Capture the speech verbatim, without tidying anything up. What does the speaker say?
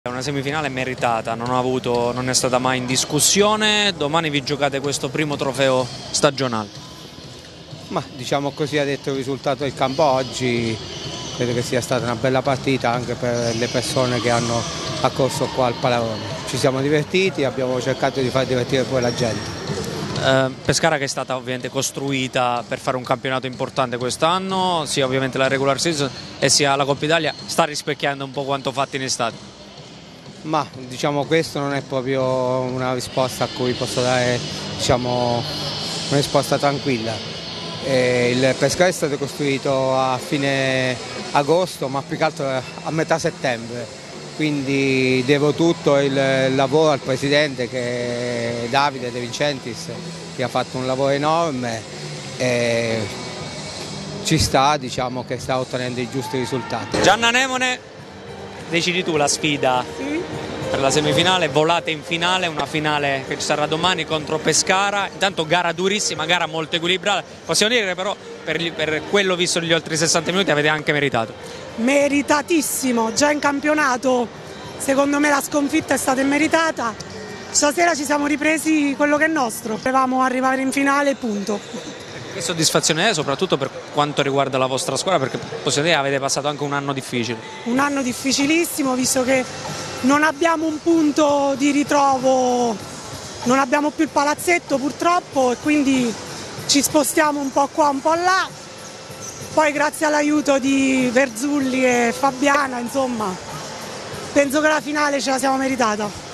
È una semifinale meritata, non, ha avuto, non è stata mai in discussione. Domani vi giocate questo primo trofeo stagionale. Ma diciamo così, ha detto il risultato del campo oggi, credo che sia stata una bella partita anche per le persone che hanno accorso qua al Palarone. Ci siamo divertiti, abbiamo cercato di far divertire poi la gente. Eh, Pescara che è stata ovviamente costruita per fare un campionato importante quest'anno, sia ovviamente la regular season e sia la Coppa Italia, sta rispecchiando un po' quanto fatto in estate. Ma diciamo questo non è proprio una risposta a cui posso dare, diciamo, una risposta tranquilla. E il Pescara è stato costruito a fine agosto, ma più che altro a metà settembre, quindi devo tutto il lavoro al presidente, che è Davide De Vincentis, che ha fatto un lavoro enorme e ci sta, diciamo che sta ottenendo i giusti risultati. Gianna Anemone, decidi tu la sfida. Sì. Per la semifinale, volate in finale, una finale che ci sarà domani contro Pescara. Intanto gara durissima, gara molto equilibrata. Possiamo dire che però per, per quello visto negli oltre sessanta minuti avete anche meritato. Meritatissimo, già in campionato secondo me la sconfitta è stata immeritata. Stasera ci siamo ripresi quello che è nostro, dovevamo arrivare in finale, punto. Che soddisfazione è soprattutto per quanto riguarda la vostra squadra, perché possiamo dire che avete passato anche un anno difficile. Un anno difficilissimo, visto che non abbiamo un punto di ritrovo, non abbiamo più il palazzetto purtroppo, e quindi ci spostiamo un po' qua, un po' là. Poi grazie all'aiuto di Verzulli e Fabiana, insomma, penso che la finale ce la siamo meritata.